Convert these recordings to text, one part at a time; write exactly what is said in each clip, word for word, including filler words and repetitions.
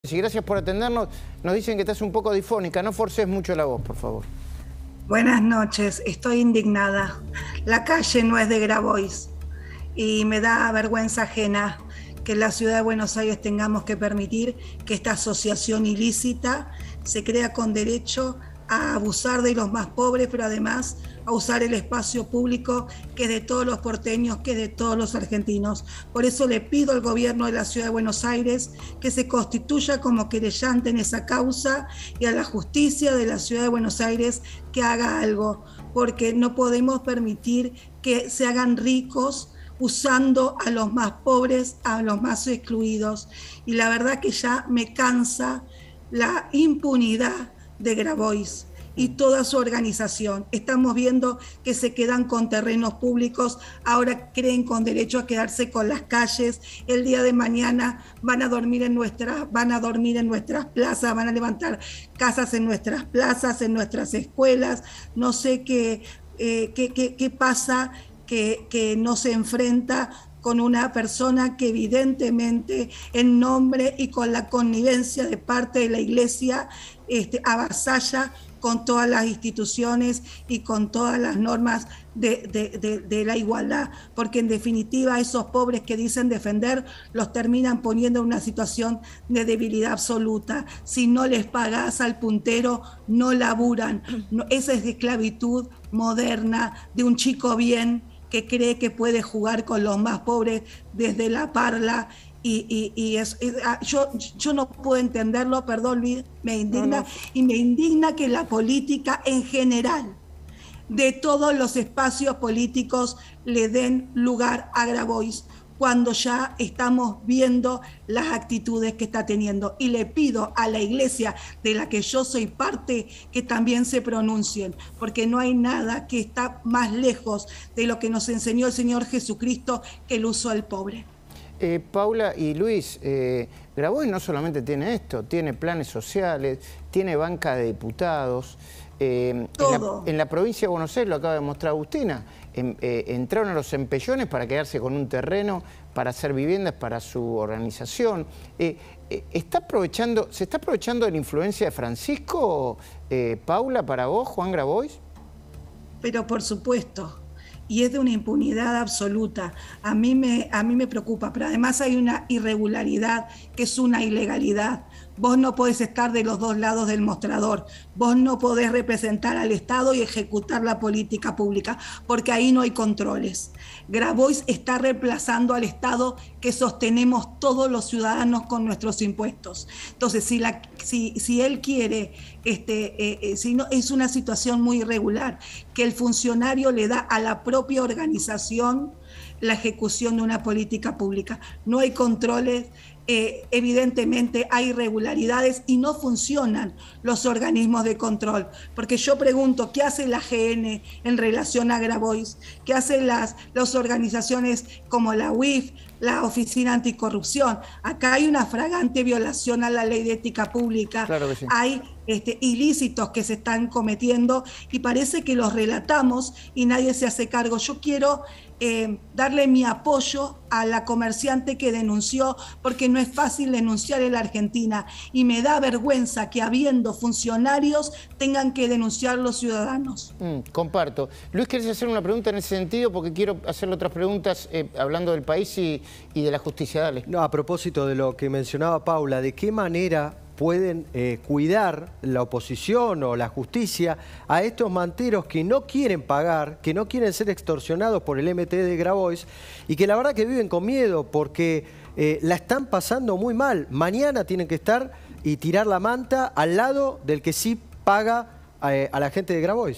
Y gracias por atendernos. Nos dicen que estás un poco difónica. No forces mucho la voz, por favor. Buenas noches. Estoy indignada. La calle no es de Grabois y me da vergüenza ajena que en la ciudad de Buenos Aires tengamos que permitir que esta asociación ilícita se crea con derecho a abusar de los más pobres, pero además a usar el espacio público que es de todos los porteños, que es de todos los argentinos. Por eso le pido al gobierno de la ciudad de Buenos Aires que se constituya como querellante en esa causa y a la justicia de la ciudad de Buenos Aires que haga algo, porque no podemos permitir que se hagan ricos usando a los más pobres, a los más excluidos. Y la verdad que ya me cansa la impunidad de Grabois y toda su organización. Estamos viendo que se quedan con terrenos públicos, ahora creen con derecho a quedarse con las calles. El día de mañana van a dormir en nuestras, van a dormir en nuestras plazas, van a levantar casas en nuestras plazas, en nuestras escuelas. No sé qué, eh, qué, qué, qué pasa que, que no se enfrenta con una persona que evidentemente en nombre y con la connivencia de parte de la Iglesia este, avasalla con todas las instituciones y con todas las normas de, de, de, de la igualdad, porque en definitiva esos pobres que dicen defender los terminan poniendo en una situación de debilidad absoluta. Si no les pagás al puntero, no laburan. No, esa es esclavitud moderna de un chico bien que cree que puede jugar con los más pobres desde la parla. Y, y, y es, es, yo, yo no puedo entenderlo, perdón Luis, me indigna, no, no. y me indigna que la política en general, de todos los espacios políticos, le den lugar a Grabois, cuando ya estamos viendo las actitudes que está teniendo. Y le pido a la Iglesia, de la que yo soy parte, que también se pronuncien, porque no hay nada que está más lejos de lo que nos enseñó el Señor Jesucristo que el uso del pobre. Eh, Paula y Luis, eh, Grabois no solamente tiene esto, tiene planes sociales, tiene banca de diputados. Eh, Todo. En la, en la provincia de Buenos Aires, lo acaba de mostrar Agustina, en, eh, entraron a los empellones para quedarse con un terreno, para hacer viviendas para su organización. Eh, eh, ¿está aprovechando, ¿Se está aprovechando de la influencia de Francisco, eh, Paula, para vos, Juan Grabois? Pero por supuesto. Y es de una impunidad absoluta. A mí, me, a mí me preocupa, pero además hay una irregularidad que es una ilegalidad. Vos no podés estar de los dos lados del mostrador. Vos no podés representar al Estado y ejecutar la política pública, porque ahí no hay controles. Grabois está reemplazando al Estado que sostenemos todos los ciudadanos con nuestros impuestos. Entonces, si, la, si, si él quiere, este, eh, eh, si no, es una situación muy irregular, que el funcionario le da a la propia organización la ejecución de una política pública. No hay controles. Eh, evidentemente hay irregularidades y no funcionan los organismos de control, porque yo pregunto, ¿qué hace la G N en relación a Grabois? ¿Qué hacen las, las organizaciones como la U I F, la Oficina Anticorrupción? Acá hay una flagrante violación a la ley de ética pública, claro que sí. Hay este, ilícitos que se están cometiendo y parece que los relatamos y nadie se hace cargo. Yo quiero eh, darle mi apoyo a la comerciante que denunció, porque no es fácil denunciar en la Argentina y me da vergüenza que habiendo funcionarios tengan que denunciar los ciudadanos. Mm, comparto. Luis, ¿querés hacer una pregunta en ese sentido? Porque quiero hacerle otras preguntas eh, hablando del país y, y de la justicia. Dale. No, a propósito de lo que mencionaba Paula, ¿de qué manera pueden eh, cuidar la oposición o la justicia a estos manteros que no quieren pagar, que no quieren ser extorsionados por el M T de Grabois y que la verdad que viven con miedo porque eh, la están pasando muy mal? Mañana tienen que estar y tirar la manta al lado del que sí paga eh, a la gente de Grabois.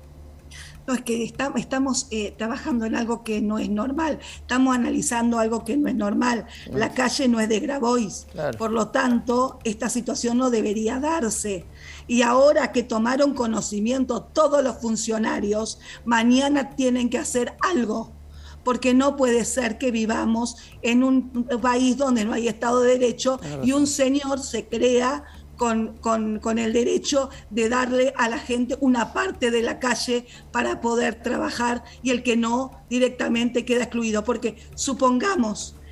No, es que está, estamos eh, trabajando en algo que no es normal, estamos analizando algo que no es normal. La calle no es de Grabois, claro. Por lo tanto, esta situación no debería darse. Y ahora que tomaron conocimiento todos los funcionarios, mañana tienen que hacer algo, porque no puede ser que vivamos en un país donde no hay Estado de Derecho y un señor se crea Con, con, con el derecho de darle a la gente una parte de la calle para poder trabajar y el que no directamente queda excluido. Porque supongamos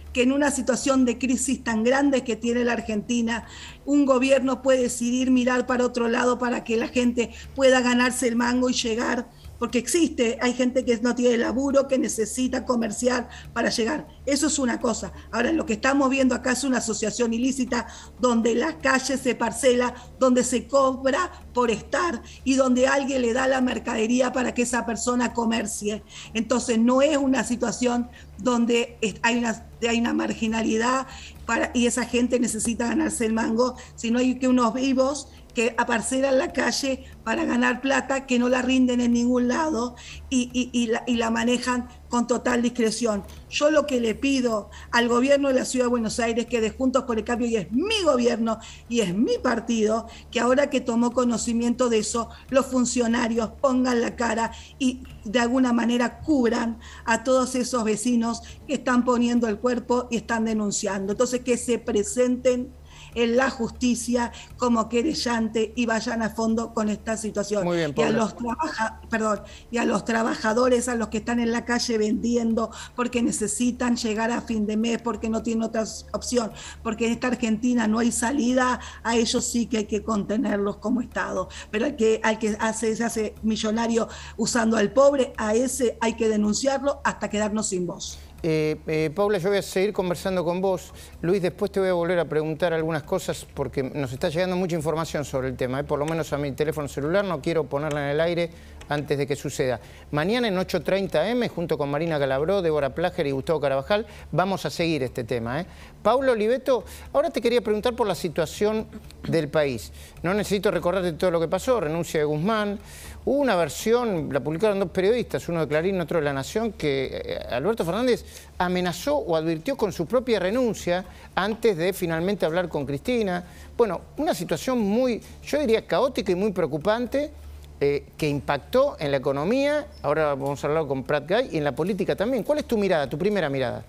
que en una situación de crisis tan grande que tiene la Argentina, un gobierno puede decidir mirar para otro lado para que la gente pueda ganarse el mango y llegar, porque existe, hay gente que no tiene laburo, que necesita comerciar para llegar. Eso es una cosa. Ahora, lo que estamos viendo acá es una asociación ilícita donde la calle se parcela, donde se cobra por estar y donde alguien le da la mercadería para que esa persona comercie. Entonces, no es una situación donde hay una, hay una marginalidad para, y esa gente necesita ganarse el mango, sino hay que unos vivos que aparcelan la calle para ganar plata, que no la rinden en ningún lado y, y, y, la, y la manejan con total discreción. Yo lo que le pido al gobierno de la Ciudad de Buenos Aires, que de Juntos por el Cambio, y es mi gobierno y es mi partido, que ahora que tomó conocimiento de eso, los funcionarios pongan la cara y de alguna manera cubran a todos esos vecinos que están poniendo el cuerpo y están denunciando. Entonces, que se presenten en la justicia como querellante y vayan a fondo con esta situación. Muy bien, y a los trabaja, perdón, y a los trabajadores, a los que están en la calle vendiendo porque necesitan llegar a fin de mes, porque no tienen otra opción, porque en esta Argentina no hay salida, a ellos sí que hay que contenerlos como Estado. Pero al que, al que hace, se hace millonario usando al pobre, a ese hay que denunciarlo hasta quedarnos sin voz. Eh, eh, Paula, yo voy a seguir conversando con vos. Luis, después te voy a volver a preguntar algunas cosas porque nos está llegando mucha información sobre el tema, ¿eh? Por lo menos a mi teléfono celular, no quiero ponerla en el aire antes de que suceda. Mañana en ocho treinta eme, junto con Marina Calabró, Débora Plager y Gustavo Carabajal, vamos a seguir este tema, ¿eh? Paulo Oliveto, ahora te quería preguntar por la situación del país. No necesito recordarte todo lo que pasó, renuncia de Guzmán. Hubo una versión, la publicaron dos periodistas, uno de Clarín, otro de La Nación, que Alberto Fernández amenazó o advirtió con su propia renuncia antes de finalmente hablar con Cristina. Bueno, una situación muy, yo diría, caótica y muy preocupante, eh, que impactó en la economía, ahora vamos a hablar con Prat Gay, y en la política también. ¿Cuál es tu mirada, tu primera mirada?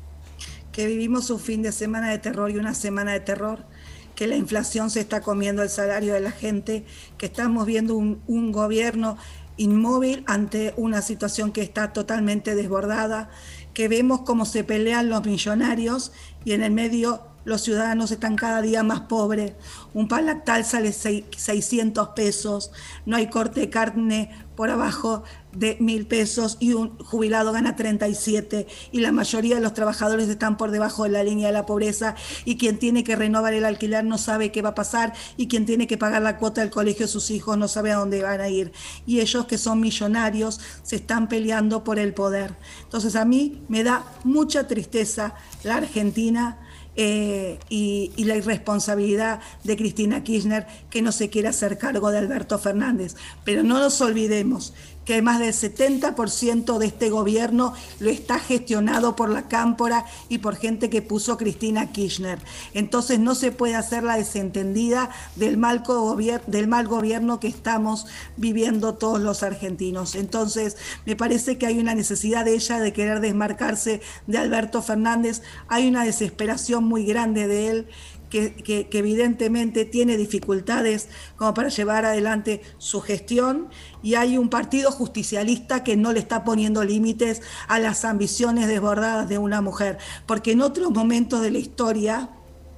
Que vivimos un fin de semana de terror y una semana de terror, que la inflación se está comiendo el salario de la gente, que estamos viendo un, un gobierno inmóvil ante una situación que está totalmente desbordada, que vemos cómo se pelean los millonarios y en el medio los ciudadanos están cada día más pobres. Un pan lactal sale seiscientos pesos, no hay corte de carne por abajo de mil pesos y un jubilado gana treinta y siete y la mayoría de los trabajadores están por debajo de la línea de la pobreza y quien tiene que renovar el alquiler no sabe qué va a pasar y quien tiene que pagar la cuota del colegio de sus hijos no sabe a dónde van a ir. Y ellos que son millonarios se están peleando por el poder. Entonces a mí me da mucha tristeza la Argentina, Eh, y, y la irresponsabilidad de Cristina Kirchner, que no se quiere hacer cargo de Alberto Fernández. Pero no nos olvidemos que más del setenta por ciento de este gobierno lo está gestionado por la Cámpora y por gente que puso Cristina Kirchner. Entonces no se puede hacer la desentendida del mal, del mal gobierno que estamos viviendo todos los argentinos. Entonces me parece que hay una necesidad de ella de querer desmarcarse de Alberto Fernández, hay una desesperación muy grande de él, Que, que, que evidentemente tiene dificultades como para llevar adelante su gestión, y hay un partido justicialista que no le está poniendo límites a las ambiciones desbordadas de una mujer, porque en otros momentos de la historia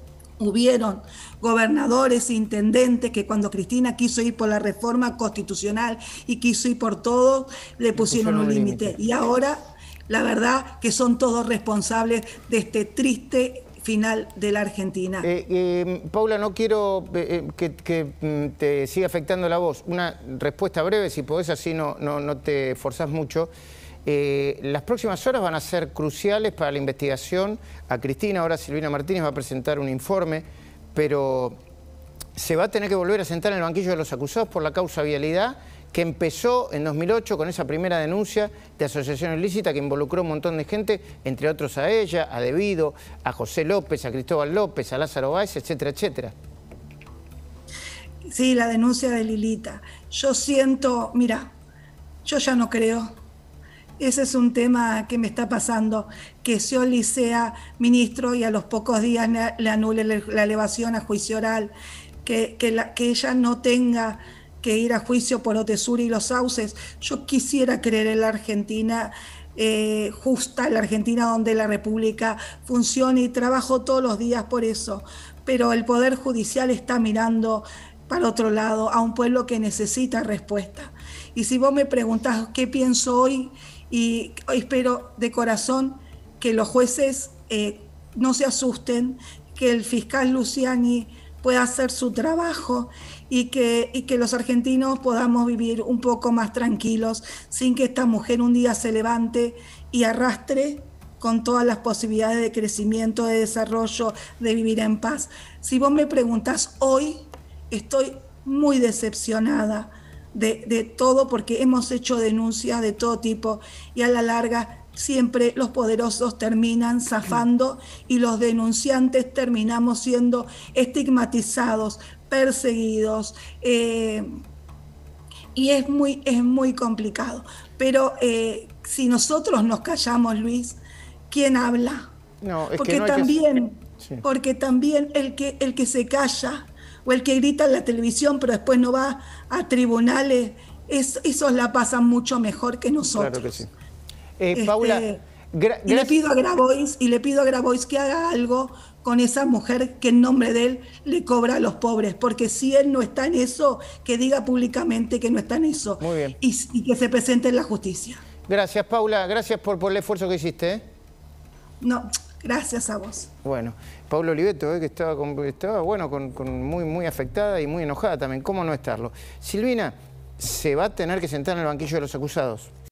hubieron gobernadores, intendentes que cuando Cristina quiso ir por la reforma constitucional y quiso ir por todo, le pusieron, pusieron un límite. Y ahora, la verdad, que son todos responsables de este triste final de la Argentina. Eh, eh, Paula, no quiero eh, que, que te siga afectando la voz. Una respuesta breve, si podés, así no, no, no te forzás mucho. Eh, las próximas horas van a ser cruciales para la investigación a Cristina. Ahora Silvina Martínez va a presentar un informe, pero se va a tener que volver a sentar en el banquillo de los acusados por la causa vialidad, que empezó en dos mil ocho con esa primera denuncia de asociación ilícita que involucró un montón de gente, entre otros a ella, a Devido, a José López, a Cristóbal López, a Lázaro Báez, etcétera, etcétera. Sí, la denuncia de Lilita. Yo siento, mira, yo ya no creo. Ese es un tema que me está pasando, que Scioli sea ministro y a los pocos días le anule la elevación a juicio oral, que, que, la, que ella no tenga que ir a juicio por Otesuri y los sauces. Yo quisiera creer en la Argentina eh, justa, la Argentina donde la República funciona, y trabajo todos los días por eso. Pero el Poder Judicial está mirando para otro lado a un pueblo que necesita respuesta. Y si vos me preguntás qué pienso hoy, y espero de corazón que los jueces eh, no se asusten, que el fiscal Luciani pueda hacer su trabajo y que, y que los argentinos podamos vivir un poco más tranquilos, sin que esta mujer un día se levante y arrastre con todas las posibilidades de crecimiento, de desarrollo, de vivir en paz. Si vos me preguntás hoy, estoy muy decepcionada de, de todo, porque hemos hecho denuncias de todo tipo y a la larga siempre los poderosos terminan zafando y los denunciantes terminamos siendo estigmatizados, perseguidos, eh, y es muy, es muy complicado. Pero eh, si nosotros nos callamos, Luis, ¿quién habla? No, es porque, que no hay también, que... sí. porque también el que, el que se calla o el que grita en la televisión pero después no va a tribunales, es, esos la pasan mucho mejor que nosotros. Claro que sí. Eh, Este, Paula, y le pido a Grabois y le pido a Grabois que haga algo con esa mujer que en nombre de él le cobra a los pobres, porque si él no está en eso, que diga públicamente que no está en eso. Muy bien. Y, y que se presente en la justicia. Gracias, Paula, gracias por, por el esfuerzo que hiciste. ¿eh? No, gracias a vos. Bueno, Paula Oliveto, eh, que estaba, con, estaba bueno, con, con muy, muy afectada y muy enojada también. ¿Cómo no estarlo? Silvina, se va a tener que sentar en el banquillo de los acusados.